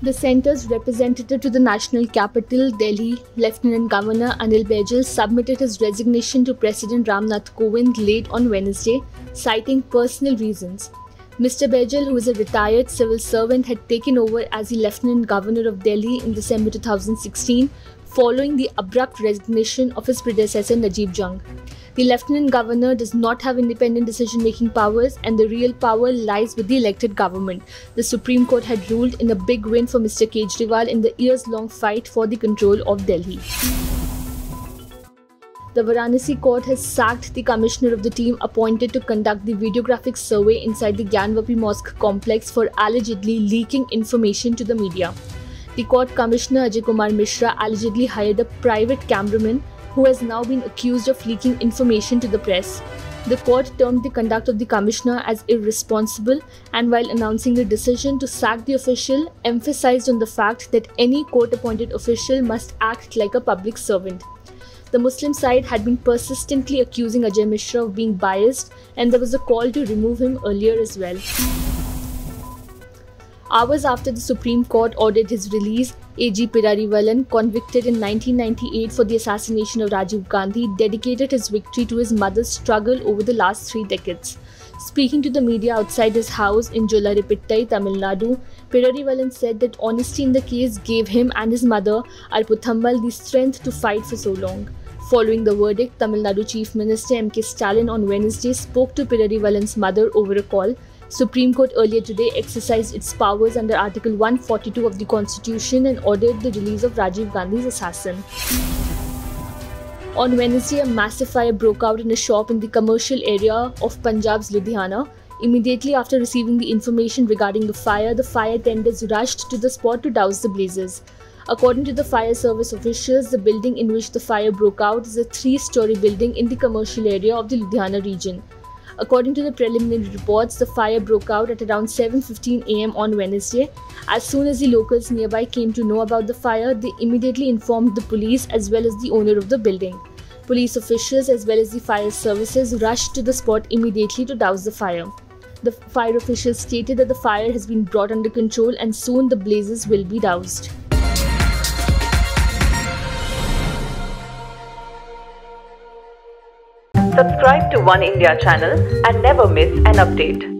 The centre's representative to the national capital, Delhi, Lieutenant Governor Anil Baijal, submitted his resignation to President Ramnath Kovind late on Wednesday, citing personal reasons. Mr. Baijal, who is a retired civil servant, had taken over as the Lieutenant Governor of Delhi in December 2016, following the abrupt resignation of his predecessor Najib Jung. The Lieutenant Governor does not have independent decision-making powers, and the real power lies with the elected government. The Supreme Court had ruled in a big win for Mr. Kejriwal in the years-long fight for the control of Delhi. The Varanasi court has sacked the commissioner of the team appointed to conduct the videographic survey inside the Gyanvapi Mosque complex for allegedly leaking information to the media. The court commissioner Ajay Kumar Mishra allegedly hired a private cameraman who has now been accused of leaking information to the press. The court termed the conduct of the commissioner as irresponsible, and while announcing the decision to sack the official, emphasized on the fact that any court-appointed official must act like a public servant. The Muslim side had been persistently accusing Ajay Mishra of being biased, and there was a call to remove him earlier as well. Hours after the Supreme Court ordered his release, A.G. Pirarivalan, convicted in 1998 for the assassination of Rajiv Gandhi, dedicated his victory to his mother's struggle over the last 3 decades. Speaking to the media outside his house in Jolaripittai, Tamil Nadu, Pirarivalan said that honesty in the case gave him and his mother, Arputhammal, the strength to fight for so long. Following the verdict, Tamil Nadu Chief Minister M.K. Stalin on Wednesday spoke to Pirarivalan's mother over a call. Supreme Court earlier today exercised its powers under Article 142 of the Constitution and ordered the release of Rajiv Gandhi's assassin. On Wednesday, a massive fire broke out in a shop in the commercial area of Punjab's Ludhiana. Immediately after receiving the information regarding the fire tenders rushed to the spot to douse the blazes. According to the fire service officials, the building in which the fire broke out is a 3-story building in the commercial area of the Ludhiana region. According to the preliminary reports, the fire broke out at around 7:15 am on Wednesday. As soon as the locals nearby came to know about the fire, they immediately informed the police as well as the owner of the building. Police officials as well as the fire services rushed to the spot immediately to douse the fire. The fire officials stated that the fire has been brought under control and soon the blazes will be doused. Subscribe to One India channel and never miss an update.